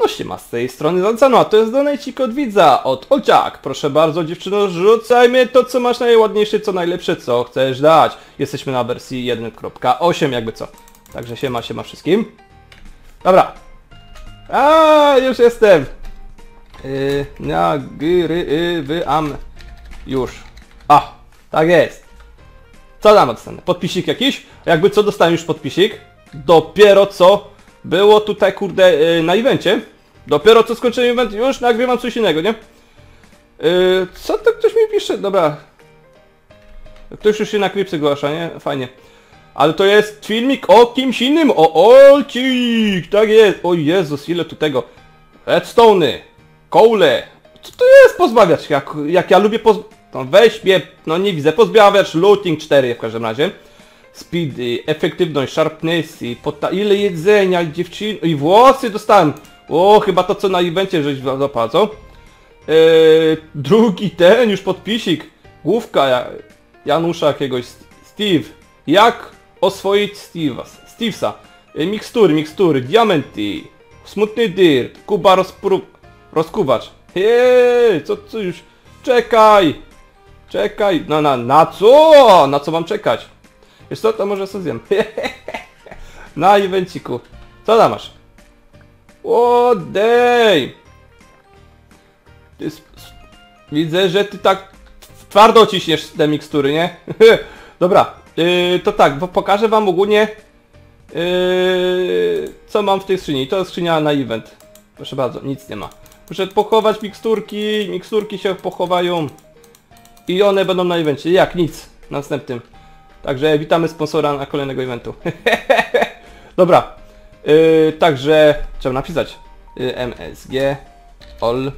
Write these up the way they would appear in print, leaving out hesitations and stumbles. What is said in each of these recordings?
siema, z tej strony Lancano, a to jest donajcik od widza, od Olciak. Proszę bardzo dziewczyno, rzucaj mnie to co masz najładniejsze, co najlepsze, co chcesz dać. Jesteśmy na wersji 1.8 jakby co. Także siema wszystkim. Dobra. Już jestem. Już. Tak jest. Co tam dostanę? Podpisik jakiś? Jakby co, dostałem już podpisik. Dopiero co było tutaj, kurde, na evencie. Dopiero co skończyłem event, już nagrywam coś innego, nie? Co to ktoś mi pisze? Dobra. Ktoś już się na klipsy zgłasza, nie? Fajnie. Ale to jest filmik o kimś innym, o Olcik! Tak jest! O Jezus, ile tu tego. Redstone'y, koule. Co to jest pozbawiacz? Jak ja lubię no weź mnie, no nie widzę, pozbawiacz, looting 4 w każdym razie. Speed, efektywność, sharpness i ile jedzenia, dziewczyn i włosy dostałem. O, chyba to co na evencie żeś zapał, co? Drugi ten już podpisik. Główka Janusza jakiegoś. Steve. Jak oswoić Stevesa? Mikstury, diamenty. Smutny dirt. Kuba rozkuwacz. Hej, co już? Czekaj. Na co? Na co mam czekać? Wiesz co, to może sobie zjem. Na evenciku. Co tam masz? O, dej! Widzę, że ty tak twardo ciśniesz te mikstury, nie? Dobra, to tak, bo pokażę wam ogólnie co mam w tej skrzyni. To jest skrzynia na event. Proszę bardzo, nic nie ma. Muszę pochować miksturki się pochowają i one będą na evencie. Jak nic, następnym. Także witamy sponsora na kolejnego eventu. Dobra, także trzeba napisać MSG OL.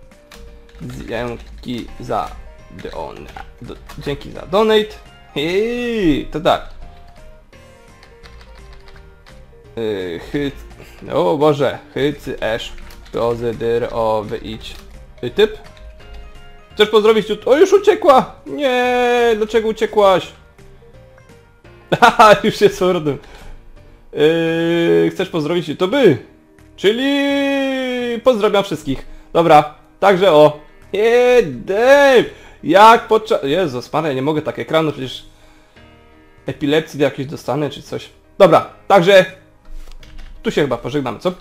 Dzięki za donate. To tak. O Boże, wyjdź. Typ? Chcesz pozdrowić? O, już uciekła! Nie, dlaczego uciekłaś? Haha, już jest powrotem. Chcesz pozdrowić YouTube? Czyli pozdrawiam wszystkich. Dobra, także o. Dave! Jak podczas... Jezus Maria, nie mogę tak ekranu, przecież epilepsji jakieś dostanę czy coś. Dobra, także tu się chyba pożegnamy, co?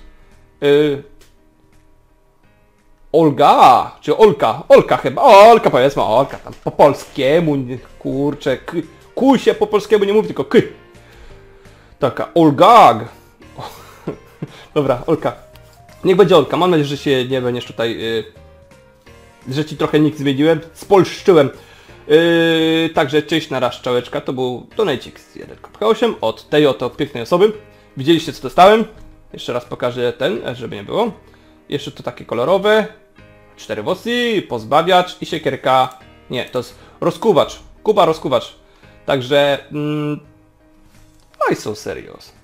Olga, czy Olka? Olka chyba, Olka powiedzmy, Olka tam po polskiemu, kurczę, kuj się po polskiemu nie mówi, tylko ky. Taka Olgag. Dobra, Olka. Niech będzie Olka, mam nadzieję, że się nie będziesz tutaj, że ci trochę nick zmieniłem, spolszczyłem. Także cześć, na raz, czałeczka, to był donajcik z 1.8 od tej oto pięknej osoby. Widzieliście co dostałem? Jeszcze raz pokażę ten, żeby nie było. Jeszcze to takie kolorowe. 4 włosy, pozbawiacz i siekierka. Nie, to jest rozkuwacz. Kuba rozkuwacz. Także... why so serious?